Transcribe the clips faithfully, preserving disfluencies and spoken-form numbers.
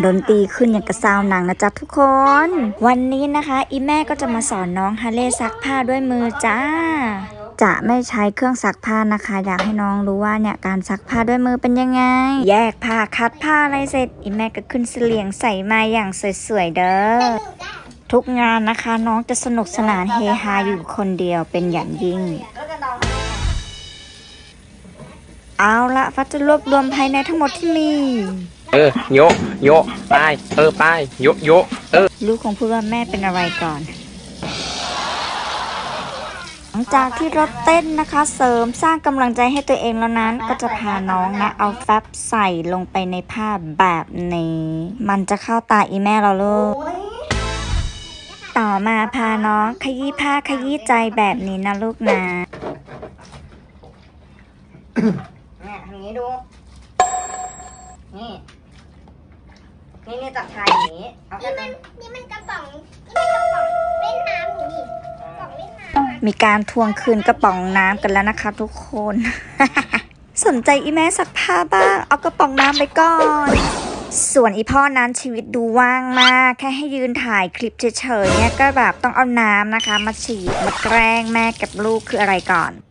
ดนตรีขึ้นอย่างกระซาวหนังนะจ๊ะทุกคนวันนี้นะคะอีแม่ก็จะมาสอนน้องฮาเล่ซักผ้าด้วยมือจ้าจะไม่ใช้เครื่องซักผ้านะคะอยากให้น้องรู้ว่าเนี่ยการซักผ้าด้วยมือเป็นยังไงแยกผ้าคัดผ้าอะไรเสร็จอีแม่ก็ขึ้นเสลี่ยงใส่มาอย่างสวยๆเด้อทุกงานนะคะน้องจะสนุกสนานเฮฮาอยู่คนเดียวเป็นอย่างยิ่งเอาละฟัดจะรวบรวมภายในทั้งหมดที่มีเออโยโยไปเออไปโยโยเออลูกคงพูดว่าแม่เป็นอะไรก่อนหลังจากที่รถเต้นนะคะเสริมสร้างกำลังใจให้ตัวเองแล้วนั้นก็จะพาน้องนะเอาแฟบใส่ลงไปในผ้าแบบนี้มันจะเข้าตาอีแม่เราลูกต่อมาพาน้องขยี้ผ้าขยี้ใจแบบนี้นะลูกนะเนี่ยทำนี้ดูนี่นี่นี่จับชายอย่างนี้เอาแค่นั้นนี่มันกระป๋องนี่มันกระป๋องเล่นน้ำนี่กระป๋องเล่นน้ำมีการทวงคืนกระป๋องน้ำกันแล้วนะคะทุกคน สนใจอีแม่ซักผ้าบ้างเอากระป๋องน้ำไปก่อนส่วนอีพ่อนั้นชีวิตดูว่างมากแค่ให้ยืนถ่ายคลิปเฉยๆเนี่ยก็แบบต้องเอาน้ำนะคะมาฉีดมาแกล้งแม่กับลูกคืออะไรก่อน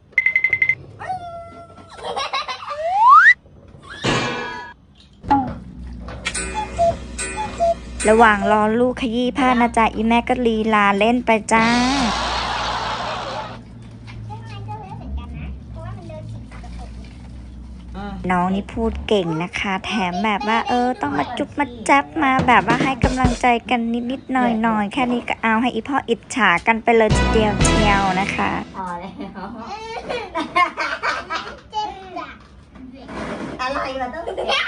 ระหว่างรอลูกขยี้ผ้านะจ๊ะอีแม่ก็ลีลาเล่นไปจ้าน้องนี่พูดเก่งนะคะแถมแบบว่าเออต้องมาจุ๊บมาแจ๊บมาแบบว่าให้กำลังใจกันนิดๆหน่อยๆแค่นี้ก็เอาให้อีพ่ออิจฉากันไปเลยทีเดียวเชียวนะคะพอแล้วอะไรมันต้องเสีย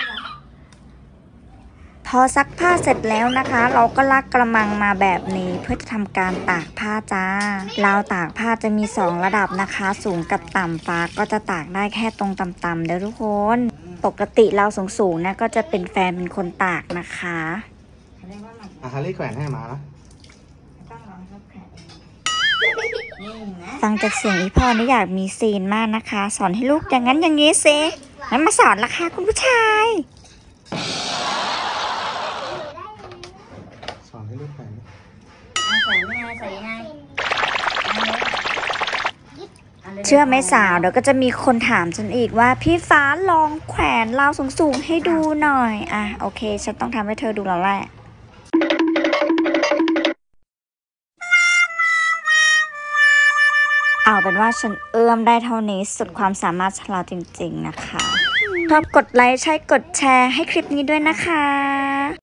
พอซักผ้าเสร็จแล้วนะคะเราก็ลากกระมังมาแบบนี้เพื่อจะทำการตากผ้าจ้าราวตากผ้าจะมีสองระดับนะคะสูงกับต่ำฟ้าก็จะตากได้แค่ตรงต่ำๆเด้อทุกคนปกติเราสูงๆนะก็จะเป็นแฟนเป็นคนตากนะคะอ่ะฮารี่แขวนให้มานะฟังจากเสียงอีพ่อนี่อยากมีซีนมากนะคะสอนให้ลูกอย่างนั้นอย่างนี้สิงั้นมาสอนละค่ะคุณผู้ชายสอนให้ลูกแขวนใส่ยังไงใส่ยังไงเชื่อไหมสาวเดี๋ยวก็จะมีคนถามฉันอีกว่าพี่ฟ้าลองแขวนราวสูงๆให้ดูหน่อยอ่ะโอเคฉันต้องทำให้เธอดูแล้วแหละเอาเป็นว่าฉันเอื้อมได้เท่านี้สุดความสามารถฉันแล้วจริงๆนะคะชอบกดไลค์ใช่กดแชร์ให้คลิปนี้ด้วยนะคะ